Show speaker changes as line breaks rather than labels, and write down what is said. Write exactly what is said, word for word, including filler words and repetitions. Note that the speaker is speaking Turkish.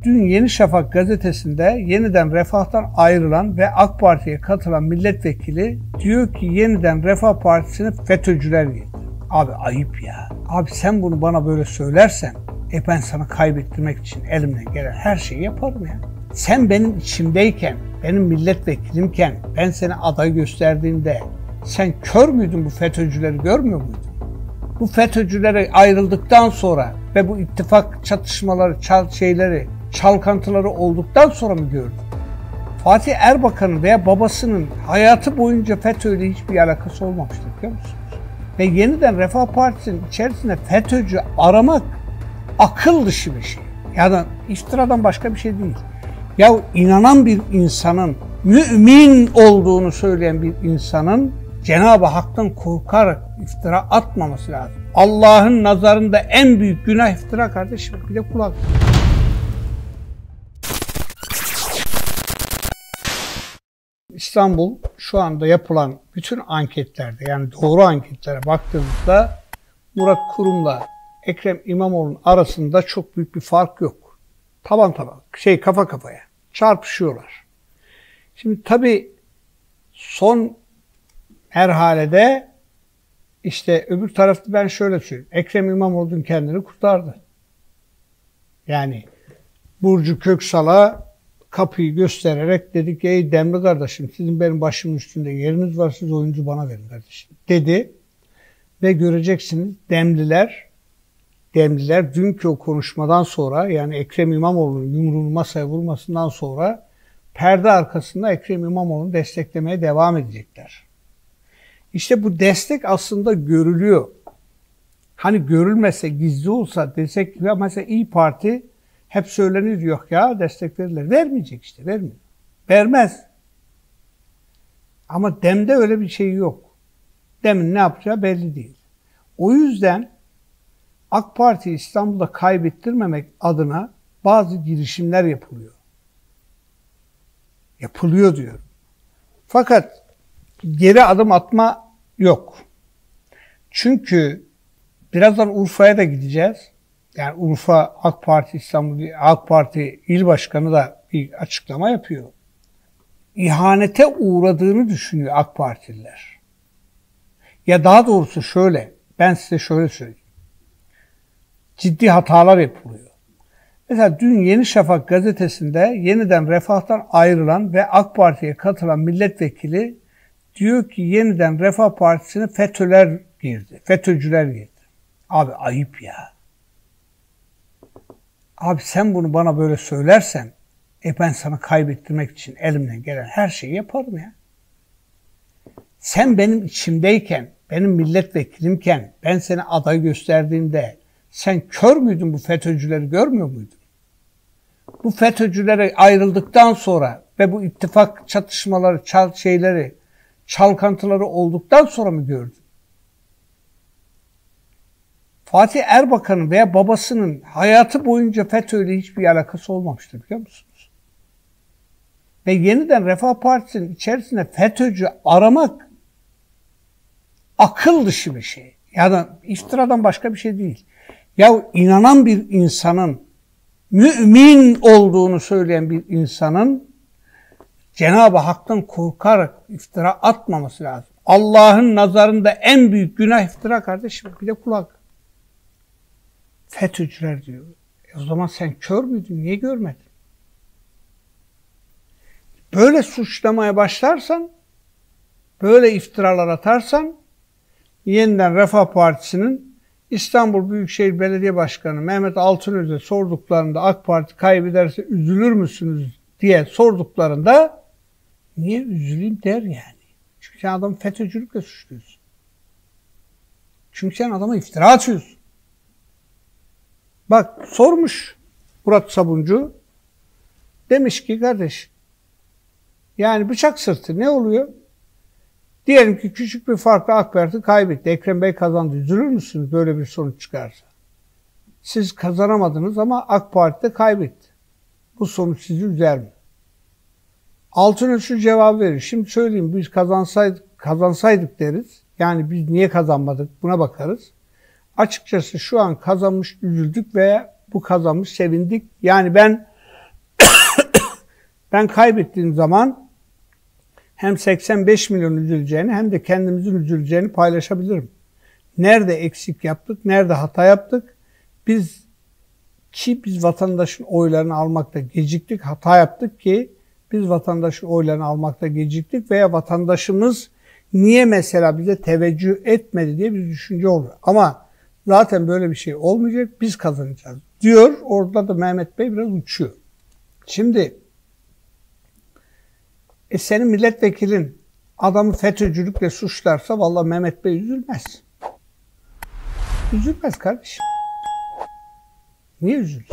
Dün Yeni Şafak gazetesinde yeniden Refah'tan ayrılan ve AK Parti'ye katılan milletvekili diyor ki yeniden Refah Partisi'ne FETÖ'cüler girdi. Abi ayıp ya. Abi sen bunu bana böyle söylersen e ben sana kaybettirmek için elimden gelen her şeyi yaparım ya. Sen benim içimdeyken, benim milletvekilimken ben seni aday gösterdiğimde sen kör müydün, bu FETÖ'cüleri görmüyor muydun? Bu FETÖ'cülere ayrıldıktan sonra ve bu ittifak çatışmaları, çal şeyleri, çalkantıları olduktan sonra mı gördün? Fatih Erbakan'ın veya babasının hayatı boyunca FETÖ'yle hiçbir alakası olmamıştır, biliyor musunuz? Ve yeniden Refah Partisi'nin içerisinde FETÖ'cü aramak akıl dışı bir şey. Yani iftiradan başka bir şey değil. Ya inanan bir insanın, mümin olduğunu söyleyen bir insanın Cenab-ı Hak'tan korkarak iftira atmaması lazım. Allah'ın nazarında en büyük günah iftira kardeşim. Bir de kulak. İstanbul şu anda yapılan bütün anketlerde, yani doğru anketlere baktığımızda Murat Kurum'la Ekrem İmamoğlu'nun arasında çok büyük bir fark yok. Taban taban, şey kafa kafaya çarpışıyorlar. Şimdi tabii son merhalede işte öbür tarafta ben şöyle söyleyeyim. Ekrem İmamoğlu kendini kurtardı. Yani Burcu Köksal'a kapıyı göstererek dedi ki ey Demli kardeşim, sizin benim başımın üstünde yeriniz var, siz oyuncu bana verin kardeşim dedi. Ve göreceksiniz Demliler, Demliler dünkü o konuşmadan sonra, yani Ekrem İmamoğlu'nun yumruğunu masaya vurmasından sonra perde arkasında Ekrem İmamoğlu'nu desteklemeye devam edecekler. İşte bu destek aslında görülüyor. Hani görülmese, gizli olsa desek gibi, mesela İYİ Parti hep söylenir, yok ya destek verirler. Vermeyecek işte, vermiyor. Vermez. Ama Dem'de öyle bir şey yok. Dem'in ne yapacağı belli değil. O yüzden AK Parti İstanbul'da kaybettirmemek adına bazı girişimler yapılıyor. Yapılıyor diyorum. Fakat geri adım atma yok. Çünkü birazdan Urfa'ya da gideceğiz. Yani Urfa AK Parti İstanbul AK Parti İl Başkanı da bir açıklama yapıyor. İhanete uğradığını düşünüyor AK Partililer. Ya daha doğrusu şöyle, ben size şöyle söyleyeyim. Ciddi hatalar yapılıyor. Mesela dün Yeni Şafak gazetesinde yeniden Refah'tan ayrılan ve AK Parti'ye katılan milletvekili diyor ki yeniden Refah Partisi'ne FETÖ'ler girdi, FETÖ'cüler girdi. Abi ayıp ya. Abi sen bunu bana böyle söylersen e ben sana kaybettirmek için elimden gelen her şeyi yaparım ya. Sen benim içimdeyken, benim milletvekilimken ben seni aday gösterdiğimde sen kör müydün, bu FETÖ'cüleri görmüyor muydun? Bu FETÖ'cülere ayrıldıktan sonra ve bu ittifak çatışmaları, çal şeyleri, çalkantıları olduktan sonra mı gördün? Fatih Erbakan'ın veya babasının hayatı boyunca FETÖ'yle hiçbir alakası olmamıştır, biliyor musunuz? Ve yeniden Refah Partisi'nin içerisinde FETÖ'cü aramak akıl dışı bir şey. Yani iftiradan başka bir şey değil. Ya inanan bir insanın, mümin olduğunu söyleyen bir insanın Cenab-ı Hak'tan korkarak iftira atmaması lazım. Allah'ın nazarında en büyük günah iftira kardeşim. Bir de kulak. FETÖ'cüler diyor. E o zaman sen kör müydün? Niye görmedin? Böyle suçlamaya başlarsan, böyle iftiralar atarsan, yeniden Refah Partisi'nin İstanbul Büyükşehir Belediye Başkanı Mehmet Altınöz'e sorduklarında AK Parti kaybederse üzülür müsünüz diye sorduklarında niye üzüleyim der yani. Çünkü sen adamı FETÖ'cülükle suçluyorsun. Çünkü sen adama iftira atıyorsun. Bak sormuş Murat Sabuncu, demiş ki kardeş, yani bıçak sırtı ne oluyor? Diyelim ki küçük bir farkla AK Parti kaybetti. Ekrem Bey kazandı. Üzülür müsünüz böyle bir sonuç çıkarsa? Siz kazanamadınız ama AK Parti de kaybetti. Bu sonuç sizi üzer mi? Altınöz şu cevabı verir. Şimdi söyleyeyim, biz kazansaydık, kazansaydık deriz. Yani biz niye kazanmadık buna bakarız. Açıkçası şu an kazanmış üzüldük veya bu kazanmış sevindik. Yani ben Ben kaybettiğim zaman hem seksen beş milyon üzüleceğini hem de kendimizin üzüleceğini paylaşabilirim. Nerede eksik yaptık, nerede hata yaptık? Biz ki biz vatandaşın oylarını almakta geciktik, hata yaptık ki biz vatandaşın oylarını almakta geciktik veya vatandaşımız niye mesela bize teveccüh etmedi diye bir düşünce oluyor. Ama zaten böyle bir şey olmayacak, biz kazanacağız diyor. Orada da Mehmet Bey biraz uçuyor. Şimdi e senin milletvekilin adamı FETÖ'cülükle suçlarsa vallahi Mehmet Bey üzülmez. Üzülmez kardeşim. Niye üzülsün?